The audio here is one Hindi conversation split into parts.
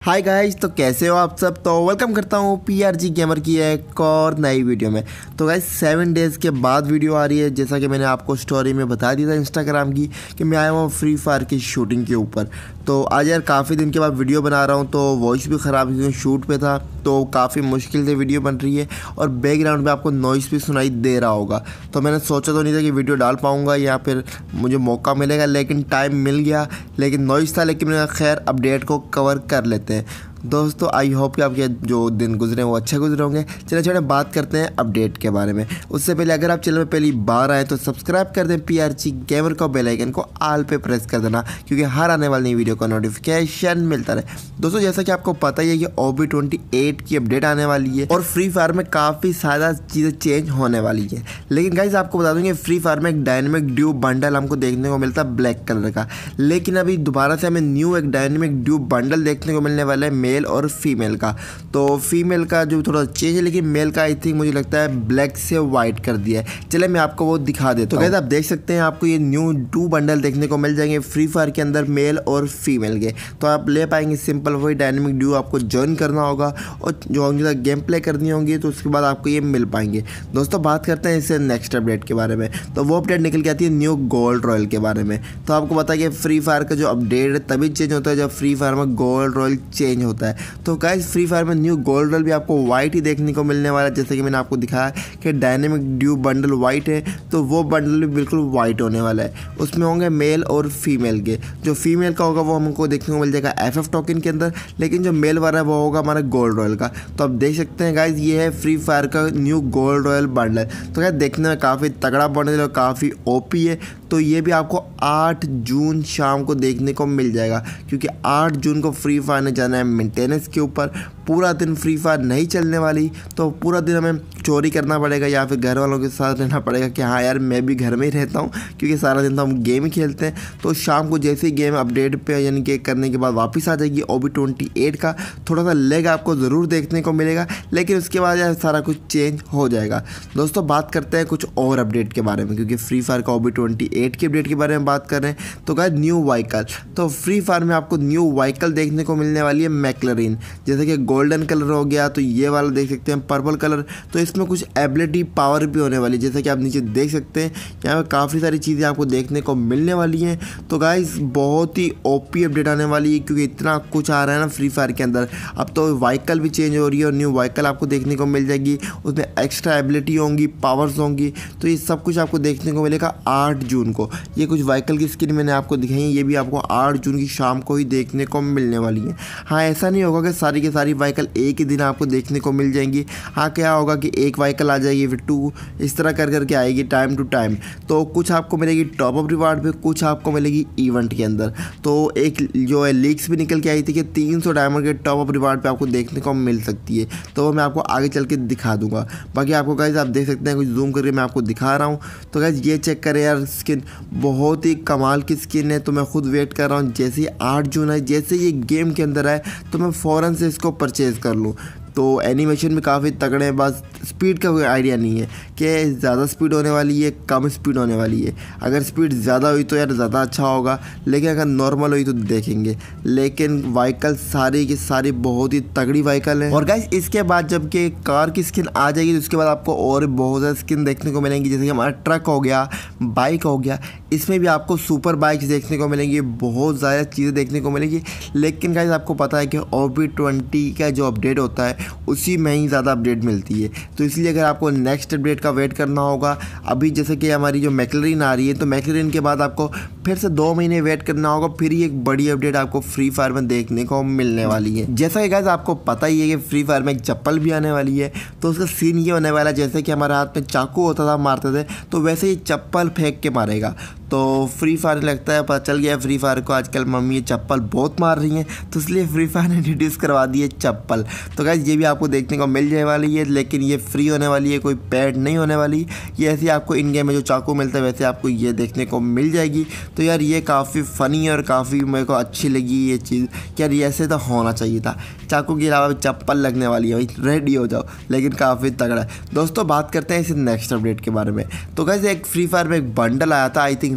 हाय गाइस, तो कैसे हो आप सब। तो वेलकम करता हूँ पीआरजी गेमर की एक और नई वीडियो में। तो गाइस 7 डेज़ के बाद वीडियो आ रही है। जैसा कि मैंने आपको स्टोरी में बता दिया था इंस्टाग्राम की कि मैं आया हूँ फ्री फायर की शूटिंग के ऊपर। तो आज यार काफ़ी दिन के बाद वीडियो बना रहा हूँ, तो वॉइस भी ख़राब है क्योंकि शूट पे था, तो काफ़ी मुश्किल से वीडियो बन रही है और बैकग्राउंड में आपको नॉइस भी सुनाई दे रहा होगा। तो मैंने सोचा तो नहीं था कि वीडियो डाल पाऊँगा या फिर मुझे मौका मिलेगा, लेकिन टाइम मिल गया। लेकिन नॉइस था, लेकिन मैंने खैर अपडेट को कवर कर लेते हैं। दोस्तों आई होप कि आपके जो दिन गुजरे वो अच्छे गुजरे होंगे। चलिए छोटे बात करते हैं अपडेट के बारे में। उससे पहले अगर आप चैनल में पहली बार आए तो सब्सक्राइब कर दें पीआरजी गेमर को, बेल आइकन को ऑल पे प्रेस कर देना, क्योंकि हर आने वाली नई वीडियो का नोटिफिकेशन मिलता रहे। दोस्तों जैसा कि आपको पता ही है कि OB28 की अपडेट आने वाली है और फ्री फायर में काफ़ी सारा चीज़ें चेंज होने वाली है। लेकिन गाइस आपको बता दूँगी फ्री फायर में एक डायनेमिक ड्यू बंडल हमको देखने को मिलता है ब्लैक कलर का, लेकिन अभी दोबारा से हमें न्यू एक डायनेमिक ड्यू बंडल देखने को मिलने वाला है मेल और फीमेल का। तो फीमेल का जो थोड़ा चेंज है, लेकिन मेल का आई थिंक मुझे लगता है ब्लैक से वाइट कर दिया है। चले मैं आपको वो दिखा देता हूँ। तो गाइस आप देख सकते हैं आपको ये न्यू 2 बंडल देखने को मिल जाएंगे फ्री फायर के अंदर मेल और फीमेल के। तो आप ले पाएंगे सिंपल वही डायनेमिक ड्यू आपको ज्वाइन करना होगा और जो गेम प्ले करनी होंगी, तो उसके बाद आपको ये मिल पाएंगे। दोस्तों बात करते हैं इससे नेक्स्ट अपडेट के बारे में। तो वो अपडेट निकल के आती है न्यू गोल्ड रॉयल के बारे में। तो आपको पता है कि फ्री फायर का जो अपडेट है तभी चेंज होता है जब फ्री फायर में गोल्ड रॉयल चेंज होता है। तो गाइस फ्री फायर में न्यू गोल्ड रॉयल भी आपको वाइट ही देखने को मिलने वाला है। जैसे कि मैंने आपको दिखाया कि डायनेमिक ड्यू बंडल वाइट है, तो वो बंडल भी बिल्कुल वाइट होने वाला है। उसमें होंगे मेल और फीमेल के। जो फीमेल का होगा वो हमको देखने को मिल जाएगा FF टोकन के अंदर, लेकिन जो मेल वाला है वो होगा हमारा गोल्ड रॉयल का। तो आप देख सकते हैं गाइस ये है फ्री फायर का न्यू गोल्ड रॉयल बंडल। तो क्या देखने में काफ़ी तगड़ा बंडल और काफ़ी OP है। तो ये भी आपको 8 जून शाम को देखने को मिल जाएगा, क्योंकि 8 जून को फ्री फायर ने जाना है मेंटेनेंस के ऊपर। पूरा दिन फ्री फायर नहीं चलने वाली, तो पूरा दिन हमें चोरी करना पड़ेगा या फिर घर वालों के साथ रहना पड़ेगा कि हाँ यार मैं भी घर में ही रहता हूँ, क्योंकि सारा दिन तो हम गेम ही खेलते हैं। तो शाम को जैसे ही गेम अपडेट पे यानी कि करने के बाद वापस आ जाएगी OB28 का थोड़ा सा लेग आपको ज़रूर देखने को मिलेगा, लेकिन उसके बाद यार सारा कुछ चेंज हो जाएगा। दोस्तों बात करते हैं कुछ और अपडेट के बारे में, क्योंकि फ्री फायर का OB28 के अपडेट के बारे में बात कर रहे हैं। तो गाइस न्यू व्हीकल, तो फ्री फायर में आपको न्यू व्हीकल देखने को मिलने वाली है मैक्लरीन। जैसे कि गोल्डन कलर हो गया, तो ये वाला देख सकते हैं पर्पल कलर। तो इसमें कुछ एबिलिटी पावर भी होने वाली है, जैसा कि आप नीचे देख सकते हैं यहाँ पे काफ़ी सारी चीज़ें आपको देखने को मिलने वाली हैं। तो गाइस बहुत ही OP अपडेट आने वाली है, क्योंकि इतना कुछ आ रहा है ना फ्री फायर के अंदर। अब तो व्हीकल भी चेंज हो रही है और न्यू व्हीकल आपको देखने को मिल जाएगी, उसमें एक्स्ट्रा एबिलिटी होंगी, पावर्स होंगी। तो ये सब कुछ आपको देखने को मिलेगा 8 जून को। ये कुछ व्हीकल की स्किन मैंने आपको दिखाई है, ये भी आपको 8 जून की शाम को ही देखने को मिलने वाली है। हाँ ऐसा नहीं होगा कि सारी की सारी व्हीकल एक ही दिन आपको देखने को मिल जाएंगी। हाँ क्या होगा कि एक व्हीकल आ जाएगी फिर 2 इस तरह कर करके आएगी टाइम टू टाइम। तो कुछ आपको मिलेगी टॉप अप रिवार्ड पे, कुछ आपको मिलेगी इवेंट के अंदर। तो एक जो है लीक्स भी निकल के आई थी कि 300 डायमंड के टॉप अप रिवार्ड पे आपको देखने को मिल सकती है। तो वो मैं आपको आगे चल के दिखा दूंगा। बाकी आपको गाइस आप देख सकते हैं, कुछ जूम करके मैं आपको दिखा रहा हूँ। तो गाइस ये चेक करें यार, स्किन बहुत ही कमाल की स्किन है। तो मैं खुद वेट कर रहा हूँ जैसे ही 8 जून है, जैसे ये गेम के अंदर आए तो मैं फ़ौरन से इसको परचेज़ कर लूँ। तो एनिमेशन भी काफ़ी तगड़े हैं, बस स्पीड का कोई आइडिया नहीं है कि ज़्यादा स्पीड होने वाली है कम स्पीड होने वाली है। अगर स्पीड ज़्यादा हुई तो यार ज़्यादा अच्छा होगा, लेकिन अगर नॉर्मल हुई तो देखेंगे। लेकिन व्हीकल सारी की सारी बहुत ही तगड़ी व्हीकल है। और गाइस इसके बाद जब कि कार की स्किन आ जाएगी तो उसके बाद आपको और बहुत ज़्यादा स्किन देखने को मिलेंगी, जैसे कि हमारा ट्रक हो गया, बाइक हो गया। इसमें भी आपको सुपर बाइक्स देखने को मिलेंगी, बहुत ज़्यादा चीज़ें देखने को मिलेंगी। लेकिन गाइस आपको पता है कि OB20 का जो अपडेट होता है उसी में ही ज़्यादा अपडेट मिलती है। तो इसलिए अगर आपको नेक्स्ट अपडेट का वेट करना होगा, अभी जैसे कि हमारी जो मैक्लरीन आ रही है, तो मैक्लरीन के बाद आपको फिर से 2 महीने वेट करना होगा, फिर ही एक बड़ी अपडेट आपको फ्री फायर में देखने को मिलने वाली है। जैसा कि गाइस आपको पता ही है कि फ्री फायर में एक चप्पल भी आने वाली है। तो उसका सीन ये होने वाला है, जैसे कि हमारे हाथ में चाकू होता था मारते थे, तो वैसे ही चप्पल फेंक के मारेगा। तो फ्री फायर लगता है पता चल गया फ्री फायर को आजकल मम्मी ये चप्पल बहुत मार रही हैं, तो इसलिए फ्री फायर ने इंट्रोड्यूस करवा दी है चप्पल। तो गाइस ये भी आपको देखने को मिल जाने वाली है, लेकिन ये फ्री होने वाली है, कोई पेड नहीं होने वाली। ये ऐसे आपको इन गेम में जो चाकू मिलता है वैसे आपको ये देखने को मिल जाएगी। तो यार ये काफ़ी फ़नी है और काफ़ी मेरे को अच्छी लगी ये चीज़ कि यार ये ऐसे तो होना चाहिए था। चाकू के अलावा चप्पल लगने वाली है, भाई रेडी हो जाओ। लेकिन काफ़ी तगड़ा है। दोस्तों बात करते हैं इस नेक्स्ट अपडेट के बारे में। तो गाइस एक फ्री फायर में एक बंडल आया था, आई थिंक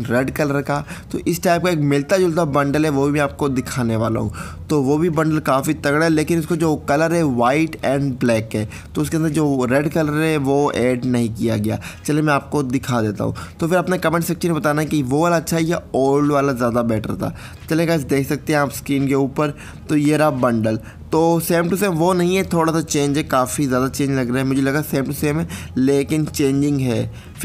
रेड कलर का। तो इस टाइप का एक मिलता जुलता बंडल है, वो भी आपको दिखाने वाला हूँ। तो वो भी बंडल काफ़ी तगड़ा है, लेकिन इसको जो कलर है वाइट एंड ब्लैक है, तो उसके अंदर जो रेड कलर है वो ऐड नहीं किया गया। चलिए मैं आपको दिखा देता हूँ। तो फिर अपने कमेंट सेक्शन में बताना कि वो वाला अच्छा है या ओल्ड वाला ज़्यादा बेटर था। चलिए गाइस, देख सकते हैं आप स्क्रीन के ऊपर, तो ये रहा बंडल। तो सेम टू सेम वो नहीं है, थोड़ा सा चेंज है, काफ़ी ज़्यादा चेंज लग रहा है। मुझे लगा सेम टू सेम है, लेकिन चेंजिंग है,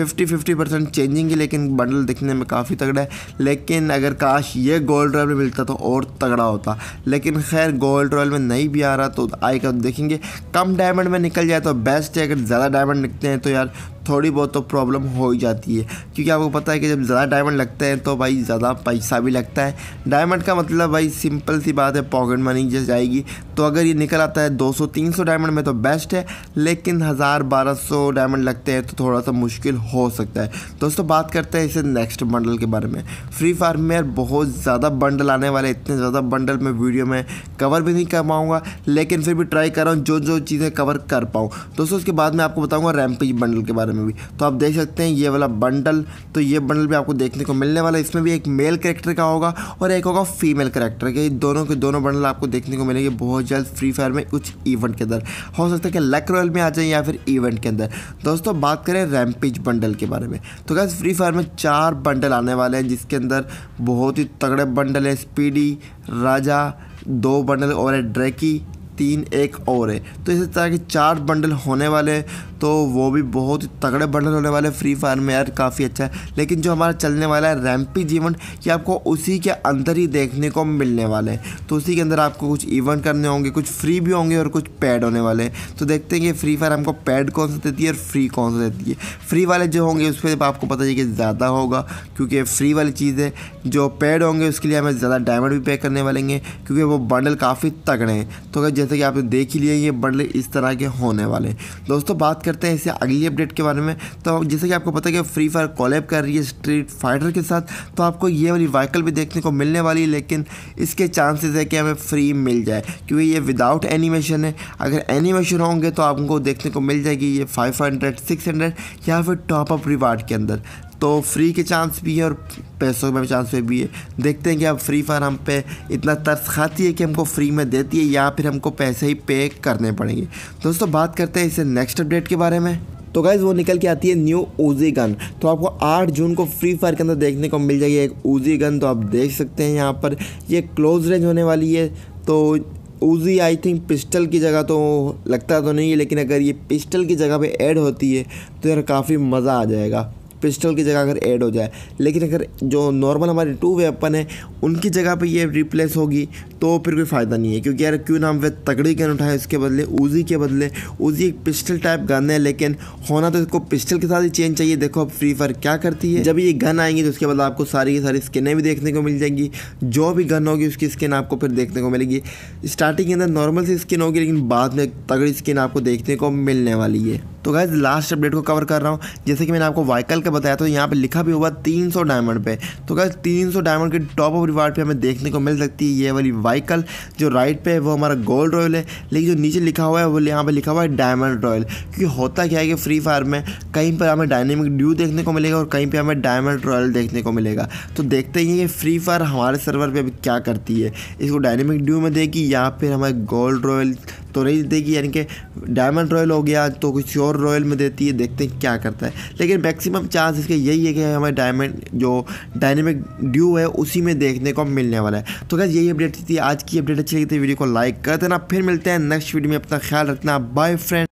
50% चेंजिंग है, लेकिन बंडल दिखने में काफ़ी तगड़ा है। लेकिन अगर काश ये गोल्ड रॉयल में मिलता तो और तगड़ा होता, लेकिन खैर गोल्ड रॉयल में नहीं भी आ रहा, तो आएगा तो देखेंगे। कम डायमंड में निकल जाए तो बेस्ट है, अगर ज़्यादा डायमंड निकलते हैं तो यार थोड़ी बहुत तो प्रॉब्लम हो ही जाती है, क्योंकि आपको पता है कि जब ज़्यादा डायमंड लगते हैं तो भाई ज़्यादा पैसा भी लगता है। डायमंड का मतलब भाई सिंपल सी बात है, पॉकेट मनी जैसे जाएगी। तो अगर ये निकल आता है 200-300 डायमंड में तो बेस्ट है, लेकिन 1000-1200 डायमंड लगते हैं तो थोड़ा सा मुश्किल हो सकता है। दोस्तों बात करते हैं इसे नेक्स्ट बंडल के बारे में। फ्री फायर में यार बहुत ज़्यादा बंडल आने वाले, इतने ज़्यादा बंडल मैं वीडियो में कवर भी नहीं कर पाऊँगा, लेकिन फिर भी ट्राई कर रहा हूँ जो चीज़ें कवर कर पाऊँ। दोस्तों उसके बाद मैं आपको बताऊँगा रैम्पेज बंडल के बारे में भी। तो आप देख सकते हैं ये वाला बंडल, तो ये बंडल भी आपको देखने को मिलने वाला है। इसमें भी एक मेल कैरेक्टर का होगा और एक होगा फीमेल कैरेक्टर के दोनों के दोनों बंडल आपको देखने को मिलेंगे बहुत जल्द फ्री फायर में कुछ इवेंट के अंदर। हो सकता है कि लक रॉयल में आ जाए या फिर इवेंट के अंदर। दोस्तों बात करें रैम्पेज बंडल के बारे में, तो गाइस फ्री फायर में 4 बंडल आने वाले हैं, जिसके अंदर बहुत ही तगड़े बंडल है। स्पीडी, राजा 2 बंडल और है, ड्रैकी 3, एक और है। तो इसी तरह के 4 बंडल होने वाले हैं, तो वो भी बहुत ही तगड़े बंडल होने वाले फ्री फायर में यार, काफ़ी अच्छा है। लेकिन जो हमारा चलने वाला है रैम्पेज इवेंट, ये आपको उसी के अंदर ही देखने को मिलने वाले हैं। तो उसी के अंदर आपको कुछ इवेंट करने होंगे, कुछ फ्री भी होंगे और कुछ पैड होने वाले हैं। तो देखते हैं कि फ्री फायर हमको पैड कौन सा देती है और फ्री कौन सा देती है। फ्री वाले जो होंगे उस पर आपको पता है कि ज़्यादा होगा, क्योंकि फ्री वाली चीज़ है। जो पैड होंगे उसके लिए हमें ज़्यादा डायमंड भी पे करने वाले हैं, क्योंकि वो बंडल काफ़ी तगड़े हैं। तो अगर जैसे कि आपने देख ही लिया, ये बंडल इस तरह के होने वाले हैं। दोस्तों बात करते हैं इसे अगली अपडेट के बारे में। तो जैसे कि आपको पता है कि फ्री फायर कोलैब कर रही है स्ट्रीट फाइटर के साथ, तो आपको ये वाली व्हीकल भी देखने को मिलने वाली है, लेकिन इसके चांसेस है कि हमें फ्री मिल जाए, क्योंकि ये विदाउट एनिमेशन है। अगर एनिमेशन होंगे तो आपको देखने को मिल जाएगी ये 500-600 या फिर टॉपअप रिवार्ड के अंदर। तो फ्री के चांस भी है और पैसों में चांस पे भी है। देखते हैं कि अब फ्री फायर हम पे इतना तरस खाती है कि हमको फ्री में देती है या फिर हमको पैसे ही पे करने पड़ेंगे। दोस्तों बात करते हैं इसे नेक्स्ट अपडेट के बारे में। तो गाइज़ वो निकल के आती है न्यू ऊजी गन। तो आपको 8 जून को फ्री फायर के अंदर देखने को मिल जाएगी एक ऊजी गन। तो आप देख सकते हैं यहाँ पर ये क्लोज रेंज होने वाली है। तो ऊजी आई थिंक पिस्टल की जगह तो लगता तो नहीं है, लेकिन अगर ये पिस्टल की जगह पे ऐड होती है तो यार काफ़ी मज़ा आ जाएगा, पिस्टल की जगह अगर ऐड हो जाए। लेकिन अगर जो नॉर्मल हमारे 2 वेपन है उनकी जगह पे ये रिप्लेस होगी तो फिर कोई फ़ायदा नहीं है, क्योंकि यार क्यों ना हम वे तगड़ी गन उठाएं इसके बदले ऊजी के बदले। ऊजी एक पिस्टल टाइप गन है, लेकिन होना तो इसको पिस्टल के साथ ही चेंज चाहिए। देखो अब फ्री फायर क्या करती है, जब ये गन आएंगी तो उसके बाद आपको सारी की सारी स्किनें भी देखने को मिल जाएंगी। जो भी गन होगी उसकी स्किन आपको फिर देखने को मिलेगी। स्टार्टिंग के अंदर नॉर्मल सी स्किन होगी, लेकिन बाद में तगड़ी स्किन आपको देखने को मिलने वाली है। तो गाइस लास्ट अपडेट को कवर कर रहा हूँ। जैसे कि मैंने आपको व्हीकल का बताया, तो यहाँ पे लिखा भी हुआ 300 डायमंड पे। तो गाइस 300 डायमंड के टॉप ऑफ रिवार्ड पे हमें देखने को मिल सकती है ये वाली व्हीकल। जो राइट पे है वो हमारा गोल्ड रॉयल है, लेकिन जो नीचे लिखा हुआ है वो यहाँ पे लिखा हुआ है डायमंड रॉयल। क्योंकि होता क्या है कि फ्री फायर में कहीं पर हमें डायनेमिक ड्यू देखने को मिलेगा और कहीं पर हमें डायमंड रॉयल देखने को मिलेगा। तो देखते ही ये फ्री फायर हमारे सर्वर पर अभी क्या करती है, इसको डायनेमिक ड्यू में देगी या फिर हमें गोल्ड रॉयल तो नहीं देगी, यानी कि डायमंड रॉयल हो गया तो कुछ और रॉयल में देती है। देखते हैं क्या करता है, लेकिन मैक्सिमम चांस इसके यही है कि हमें डायमंड जो डायनेमिक ड्यू है उसी में देखने को मिलने वाला है। तो गाइस यही अपडेट थी आज की। अपडेट अच्छी लगी तो वीडियो को लाइक कर देना। फिर मिलते हैं नेक्स्ट वीडियो में। अपना ख्याल रखना। Bye friend.